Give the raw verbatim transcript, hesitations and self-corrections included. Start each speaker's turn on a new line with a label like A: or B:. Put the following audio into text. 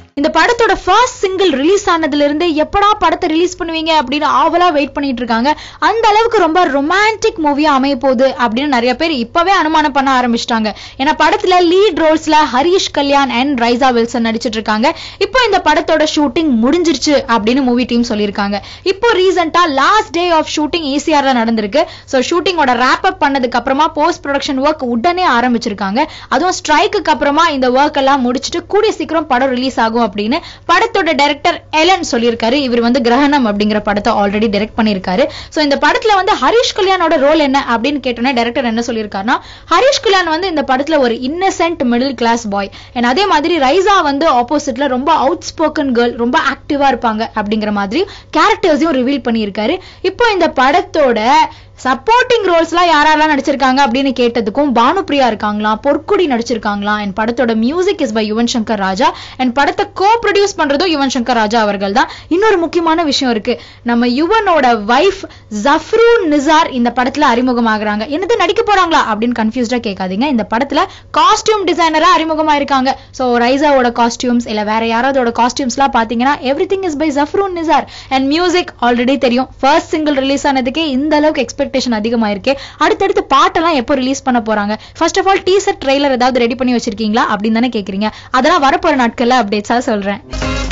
A: இந்த படத்தோட first single release ஆனதுல இருந்து எப்படா படத்தை ரிலீஸ் பண்ணுவீங்க அப்படின்னு ஆவலா வெயிட் பண்ணிட்டு இருக்காங்க. அந்த அளவுக்கு ரொம்ப ரொமான்டிக் மூவியா அமைய போகுது அப்படின்னு நிறைய பேர் இப்பவே அனுமானம் பண்ண ஆரம்பிச்சிட்டாங்க. ஏன்னா படத்துல லீட் ரோல்ஸ்ல ஹரிஷ் கல்யாண் அண்ட் ரைசா வில்சன் நடிச்சிட்டு இருக்காங்க. இப்போ இந்த படத்தோட ஷூட்டிங் முடிஞ்சிருச்சு அப்படின்னு மூவி டீம் சொல்லியிருக்காங்க. இப்போ ரீசெண்டா லாஸ்ட் டே ஆஃப் ஷூட்டிங் ஈசிஆர்ல நடந்திருக்கு. சோ ஷூட்டிங்கோட ரேப் அப் பண்ணதுக்கு அப்புறமா போஸ்ட் ப்ரொடக்ஷன் ஒர்க் உடனே ஆரம்பிச்சிருக்காங்க. அதுவும் ஸ்ட்ரைக்கு அப்புறமா இந்த ஒர்க் எல்லாம் முடிச்சுட்டு கூடிய சீக்கிரம் படம் ரிலீஸ் ஆகும் அப்படின்னு படத்தோட டைரக்டர் எலன் சொல்லியிருக்காரு. இவர் வந்து கிரகணம் அப்படிங்கிற படத்தை ஆல்ரெடி டைரக்ட் பண்ணிருக்காரு. சோ இந்த படத்துல வந்து ஹரிஷ் கல்யாணோட ரோல் என்ன அப்படின்னு கேட்டோன்னா டைரக்டர் என்ன சொல்லியிருக்காருன்னா, ஹரிஷ் கல்யாண் வந்து இந்த படத்துல ஒரு இன்னசென்ட் மிடில் கிளாஸ் பாய், அதே மாதிரி ரைசா வந்து ஆப்போசிட்ல ரொம்ப அவுட் ஸ்போக்கன் கேர்ள், ரொம்ப ஆக்டிவா இருப்பாங்க அப்படிங்கிற மாதிரி கேரக்டர்ஸையும் ரிவீல் பண்ணியிருக்காரு. இப்போ இந்த படத்தோட சப்போர்ட்டிங் ரோல்ஸ்லாம் யாரெல்லாம் நடிச்சிருக்காங்க அப்படின்னு கேட்டதுக்கும் பானுப்ரியா இருக்காங்களா, பொற்குடி நடிச்சிருக்காங்களா. என் படத்தோட music is by Yuvan Shankar Raja. என் படத்தை கோ ப்ரொடியூஸ் பண்றதும் யுவன் சங்கர் ராஜா அவர்கள் தான். இன்னொரு முக்கியமான விஷயம் இருக்கு, நம்ம யுவனோட வைஃப் ஜஃப்ரூன் நிசார் இந்த படத்துல அறிமுகமாகறாங்க. என்னது நடிக்க போறாங்களா அப்படின்னு கன்ஃபியூஸ்டா கேட்காதீங்க. இந்த படத்துல காஸ்டியூம் டிசைனரா அறிமுகமா இருக்காங்க. சோ ரைசாவோட காஸ்டியூம்ஸ் இல்ல வேற யாராவது காஸ்டியூம்ஸ் எல்லாம் பாத்தீங்கன்னா everything is by Jafrun Nisar. And music already தெரியும், ஃபர்ஸ்ட் சிங்கிள் ரிலீஸ் ஆனதுக்கே இந்த அளவுக்கு எக்ஸ்பெக்ட் அதிகமா இருக்கு. அடுத்தடுத்து பாட்டெல்லாம் எப்போ ரிலீஸ் பண்ண போறாங்க? First of all teaser trailer ஏதாவது ரெடி பண்ணி வச்சிருக்கீங்களா அப்படின்னு தானே கேக்குறீங்க. அதெல்லாம் வரப்போற நாட்கள்ல அப்டேட்ஸா சொல்றேன்.